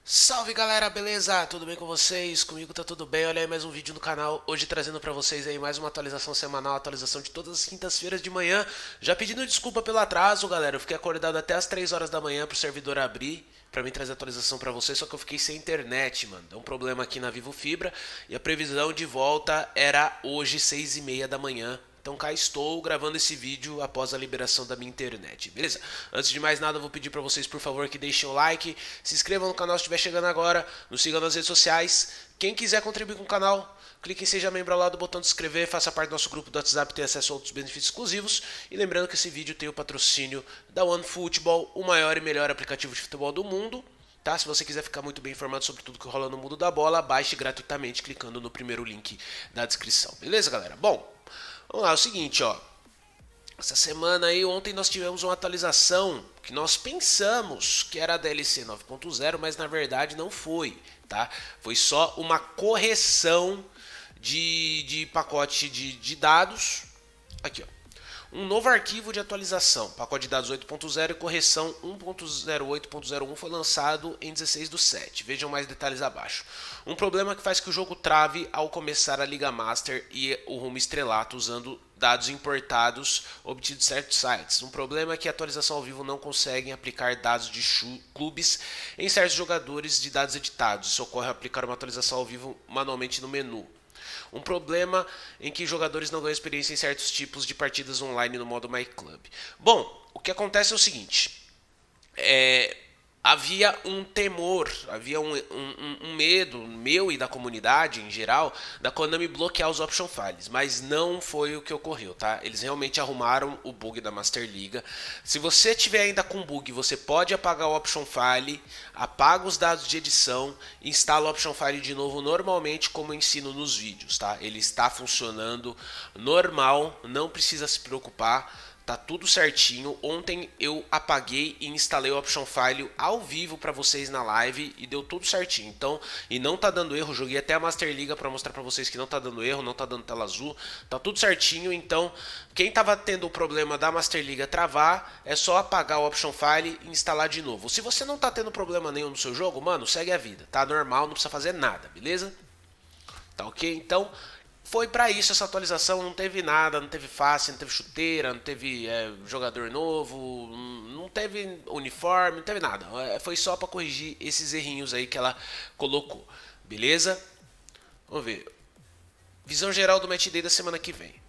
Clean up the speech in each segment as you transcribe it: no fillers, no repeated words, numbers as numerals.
Salve galera, beleza? Tudo bem com vocês? Comigo tá tudo bem. Olha aí mais um vídeo no canal. Hoje trazendo pra vocês aí mais uma atualização semanal, atualização de todas as quintas-feiras de manhã. Já pedindo desculpa pelo atraso, galera. Eu fiquei acordado até as 3 horas da manhã pro servidor abrir pra mim trazer atualização pra vocês, só que eu fiquei sem internet, mano. Deu um problema aqui na Vivo Fibra e a previsão de volta era hoje 6h30 da manhã. Então cá estou gravando esse vídeo após a liberação da minha internet, beleza? Antes de mais nada, eu vou pedir para vocês, por favor, que deixem o like, se inscrevam no canal se estiver chegando agora, nos sigam nas redes sociais. Quem quiser contribuir com o canal, clique em Seja Membro ao lado do botão de se inscrever, faça parte do nosso grupo do WhatsApp, tenha acesso a outros benefícios exclusivos. E lembrando que esse vídeo tem o patrocínio da OneFootball, o maior e melhor aplicativo de futebol do mundo. Tá? Se você quiser ficar muito bem informado sobre tudo que rola no mundo da bola, baixe gratuitamente clicando no primeiro link da descrição. Beleza, galera? Bom, vamos lá, é o seguinte, ó. Essa semana aí, ontem nós tivemos uma atualização que nós pensamos que era a DLC 9.0, mas na verdade não foi, tá? Foi só uma correção de pacote de dados. Aqui, ó. Um novo arquivo de atualização, pacote de dados 8.0 e correção 1.08.01 foi lançado em 16/7. Vejam mais detalhes abaixo. Um problema que faz que o jogo trave ao começar a Liga Master e o rumo estrelato usando dados importados obtidos de certos sites. Um problema é que a atualização ao vivo não consegue aplicar dados de clubes em certos jogadores de dados editados. Isso ocorre ao aplicar uma atualização ao vivo manualmente no menu. Um problema em que jogadores não ganham experiência em certos tipos de partidas online no modo My Club. Bom, o que acontece é o seguinte. Havia um temor, havia um medo meu e da comunidade em geral da Konami bloquear os option files, mas não foi o que ocorreu, tá? Eles realmente arrumaram o bug da Master Liga. Se você tiver ainda com bug, você pode apagar o option file, apaga os dados de edição, instala o option file de novo normalmente como eu ensino nos vídeos, tá? Ele está funcionando normal, não precisa se preocupar. Tá tudo certinho. Ontem eu apaguei e instalei o option file ao vivo para vocês na live e deu tudo certinho. Então, e não tá dando erro. Joguei até a Master Liga para mostrar para vocês que não tá dando erro, não tá dando tela azul. Tá tudo certinho. Então, quem tava tendo o problema da Master Liga travar, é só apagar o option file e instalar de novo. Se você não tá tendo problema nenhum no seu jogo, mano, segue a vida. Tá normal, não precisa fazer nada, beleza? Tá ok? Então, foi pra isso essa atualização, não teve nada, não teve face, não teve chuteira, não teve jogador novo, não teve uniforme, não teve nada. Foi só pra corrigir esses errinhos aí que ela colocou, beleza? Vamos ver. Visão geral do Match Day da semana que vem.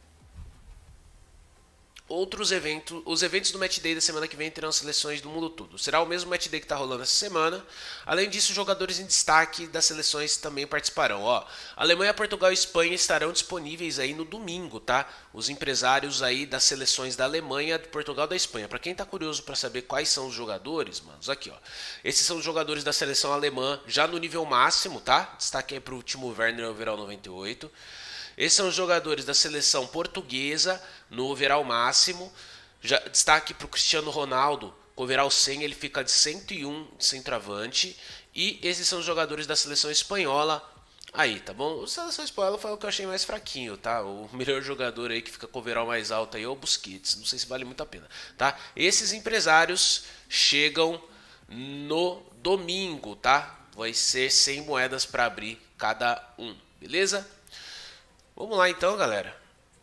Outros eventos, os eventos do Match Day da semana que vem terão seleções do mundo todo. Será o mesmo Match Day que está rolando essa semana. Além disso, jogadores em destaque das seleções também participarão. Ó, Alemanha, Portugal e Espanha estarão disponíveis aí no domingo, tá? Os empresários aí das seleções da Alemanha, de Portugal e da Espanha. Para quem tá curioso para saber quais são os jogadores, manos, aqui, ó. Esses são os jogadores da seleção alemã já no nível máximo, tá? Destaque aí pro Timo Werner overall 98. Esses são os jogadores da seleção portuguesa no overall máximo. Já, destaque para o Cristiano Ronaldo, com overall 100, ele fica de 101 de centroavante. E esses são os jogadores da seleção espanhola. Aí, tá bom? A seleção espanhola foi o que eu achei mais fraquinho, tá? O melhor jogador aí que fica com overall mais alto aí é o Busquets. Não sei se vale muito a pena, tá? Esses empresários chegam no domingo, tá? Vai ser 100 moedas para abrir cada um, beleza? Vamos lá então, galera.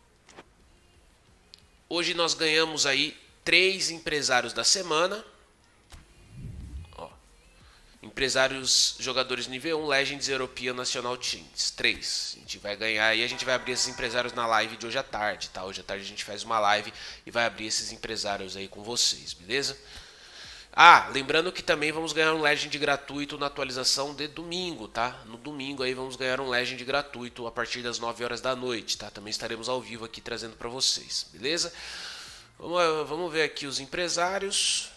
Hoje nós ganhamos aí 3 empresários da semana. Ó, empresários, jogadores nível 1, Legends European National Teams. 3. A gente vai ganhar aí, a gente vai abrir esses empresários na live de hoje à tarde, tá? Hoje à tarde a gente faz uma live e vai abrir esses empresários aí com vocês, beleza? Ah, lembrando que também vamos ganhar um Legend gratuito na atualização de domingo, tá? No domingo aí vamos ganhar um Legend gratuito a partir das 9 horas da noite, tá? Também estaremos ao vivo aqui trazendo para vocês, beleza? Vamos ver aqui os empresários.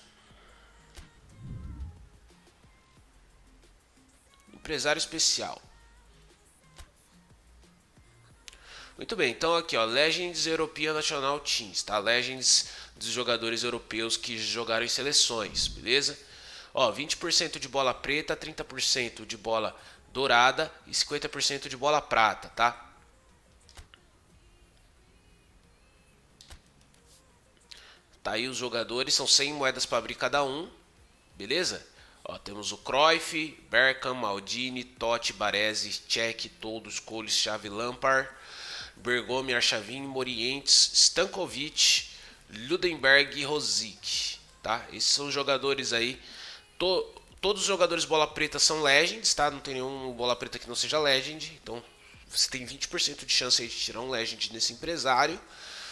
Empresário especial. Muito bem, então aqui ó, Legends European National Teams, tá? Legends dos jogadores europeus que jogaram em seleções, beleza? Ó, 20% de bola preta, 30% de bola dourada e 50% de bola prata, tá? Tá aí os jogadores, são 100 moedas para abrir cada um, beleza? Ó, temos o Cruyff, Bergkamp, Maldini, Totti, Baresi, Cech, Toldo, Scholes, Xavi, Lampard, Bergomi, Arshavin, Morientes, Stankovic, Ludenberg e Rosic, tá? Esses são os jogadores aí. Todos os jogadores bola preta são legends, tá? Não tem nenhum bola preta que não seja legend. Então você tem 20% de chance aí de tirar um legend nesse empresário.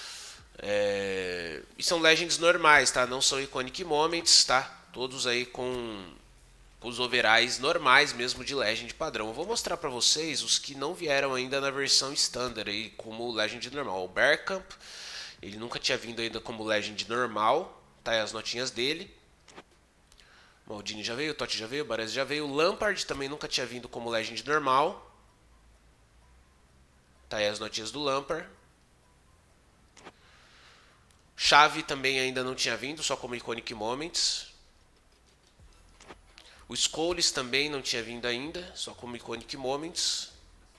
E são legends normais, tá? Não são iconic moments, tá? Todos aí com os overalls normais mesmo de legend padrão. Eu vou mostrar pra vocês os que não vieram ainda na versão standard aí como legend normal. O Bergkamp, ele nunca tinha vindo ainda como legend normal, tá aí as notinhas dele. Maldini já veio, Totti já veio, Baresi já veio. Lampard também nunca tinha vindo como legend normal. Tá aí as notinhas do Lampard. Xavi também ainda não tinha vindo, só como iconic moments. O Scholes também não tinha vindo ainda, só como iconic moments.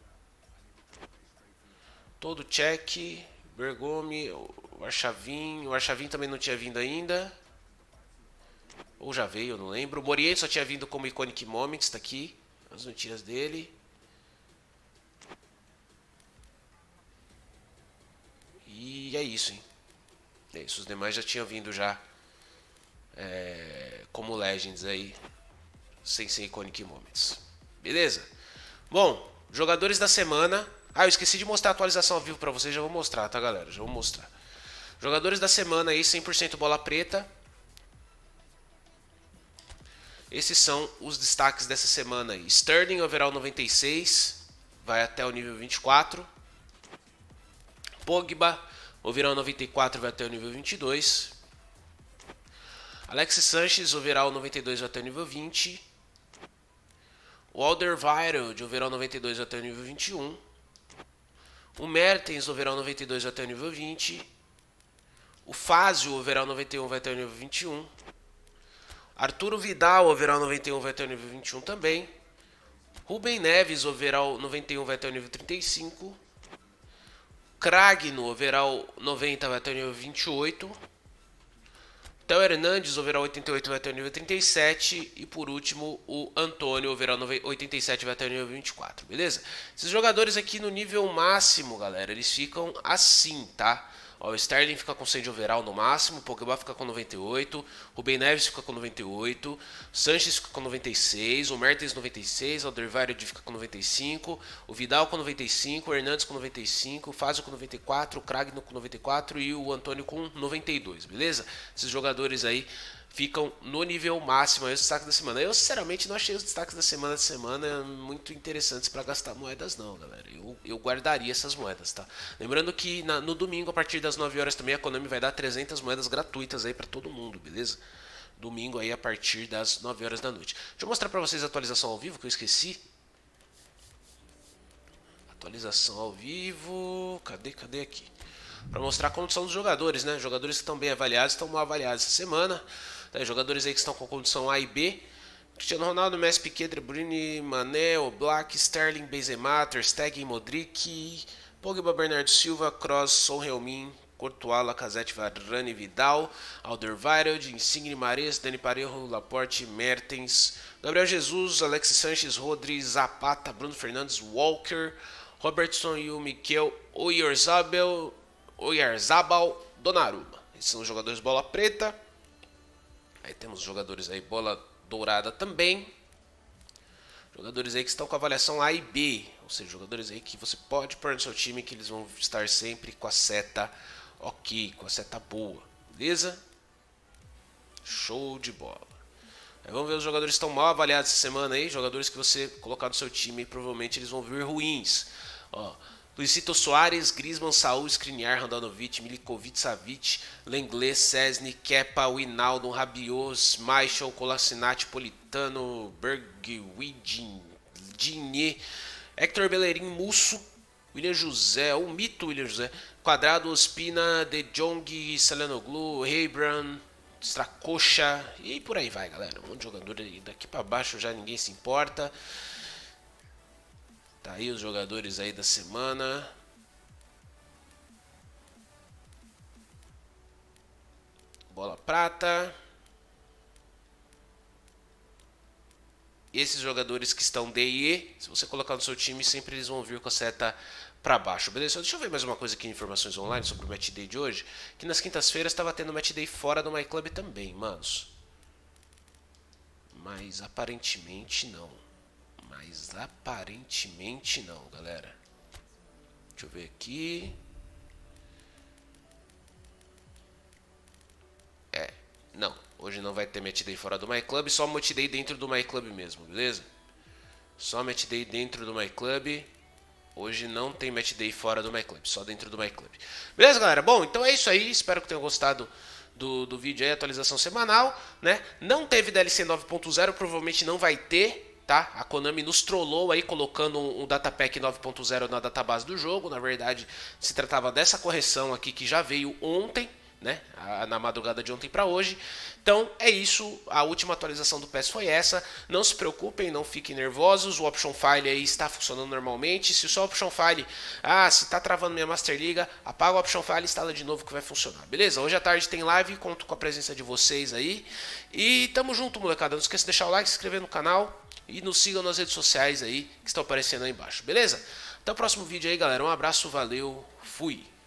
Todo Cech, Bergomi, o Arshavin também não tinha vindo ainda. Ou já veio, eu não lembro. O Morientes só tinha vindo como iconic moments, tá aqui. As notinhas dele. E é isso, hein. É isso, os demais já tinham vindo já como legends aí, sem ser iconic moments. Beleza? Bom, jogadores da semana. Ah, eu esqueci de mostrar a atualização ao vivo pra vocês, já vou mostrar, tá, galera? Já vou mostrar. Jogadores da semana aí, 100% bola preta. Esses são os destaques dessa semana aí. Sterling, overall 96, vai até o nível 24. Pogba, overall 94, vai até o nível 22. Alexis Sanchez, overall 92, vai até o nível 20. O Alderweireld, overall 92, vai até o nível 21. O Mertens, overall 92, vai até o nível 20. O Fazio, overall 91, vai até o nível 21. Arturo Vidal, overall 91, vai até o nível 21 também. Rubem Neves, overall 91, vai até o nível 35. Kragno, overall 90, vai até o nível 28. Theo Hernandes, overall 88, vai até o nível 37. E por último, o Antônio, overall 87, vai até o nível 24, beleza? Esses jogadores aqui no nível máximo, galera, eles ficam assim, tá? Ó, o Sterling fica com 100 de overall no máximo, o Pogba fica com 98, Rubem Neves fica com 98, Sanches fica com 96, o Mertens 96, o Alderweireld fica com 95, o Vidal com 95, o Hernandes com 95, o Fazio com 94, o Kragno com 94 e o Antônio com 92, beleza? Esses jogadores aí ficam no nível máximo aí os destaques da semana. Eu sinceramente não achei os destaques da semana muito interessantes para gastar moedas não, galera. Eu guardaria essas moedas, tá? Lembrando que no domingo, a partir das 9 horas também, a Konami vai dar 300 moedas gratuitas aí para todo mundo, beleza? Domingo aí a partir das 9 horas da noite. Deixa eu mostrar para vocês a atualização ao vivo que eu esqueci. Atualização ao vivo. Cadê aqui? Para mostrar como são os jogadores, né? Jogadores que estão bem avaliados, estão mal avaliados essa semana. Jogadores aí que estão com condição A e B. Cristiano Ronaldo, Messi, Piquet, De Bruyne, Mané, Oblak, Sterling, Benzema, Ter Stegen, Modric, Pogba, Bernardo Silva, Kroos, Son Heung-min, Courtois, Lacazette, Varane, Vidal, Alderweireld, Insigne, Mahrez, Dani Parejo, Laporte, Mertens, Gabriel Jesus, Alexis Sanchez, Rodri, Zapata, Bruno Fernandes, Walker, Robertson e o Mikel Oyarzabal, Donnarumma. Esses são os jogadores bola preta. Aí temos jogadores aí bola dourada também. Jogadores aí que estão com avaliação A e B. Ou seja, jogadores aí que você pode pôr no seu time que eles vão estar sempre com a seta ok, com a seta boa. Beleza? Show de bola. Aí vamos ver os jogadores que estão mal avaliados essa semana aí. Jogadores que você colocar no seu time provavelmente eles vão vir ruins. Ó, Luisito Soares, Griezmann, Saúl, Skriniar, Handanovic, Milikovic, Savic, Lenglet, Szczesny, Kepa, Wijnaldum, Rabiot, Schmeichel, Kolasinac, Politano, Bergwijn, Digne, Hector Bellerin, Musso, William José, o mito William José, Quadrado, Ospina, De Jong, Salanoglu, Hebron, Stracocha e por aí vai, galera. Um monte de jogador aí, daqui pra baixo já ninguém se importa. Tá aí os jogadores aí da semana. Bola prata. esses jogadores que estão D e E, se você colocar no seu time, sempre eles vão vir com a seta para baixo, beleza? Deixa eu ver mais uma coisa aqui em informações online sobre o Match Day de hoje, que nas quintas-feiras estava tendo Match Day fora do MyClub também, manos. Mas aparentemente não. Galera. Deixa eu ver aqui. Não, hoje não vai ter Match Day fora do MyClub, só Match Day dentro do MyClub mesmo, beleza? Só Match Day dentro do MyClub. Hoje não tem Match Day fora do MyClub, só dentro do MyClub. Beleza, galera? Bom, então é isso aí. Espero que tenham gostado do vídeo aí, atualização semanal, né? Não teve DLC 9.0, provavelmente não vai ter, tá? A Konami nos trollou aí colocando um Datapack 9.0 na database do jogo. Na verdade, se tratava dessa correção aqui que já veio ontem, né, na madrugada de ontem para hoje. Então é isso, a última atualização do PES foi essa. Não se preocupem, não fiquem nervosos, o Option File aí está funcionando normalmente. Se o seu Option File, se está travando minha Master Liga, apaga o Option File e instala de novo que vai funcionar, beleza? Hoje à tarde tem live, conto com a presença de vocês aí. E tamo junto, molecada, não esqueça de deixar o like, se inscrever no canal e nos sigam nas redes sociais aí que estão aparecendo aí embaixo, beleza? Até o próximo vídeo aí, galera, um abraço, valeu, fui!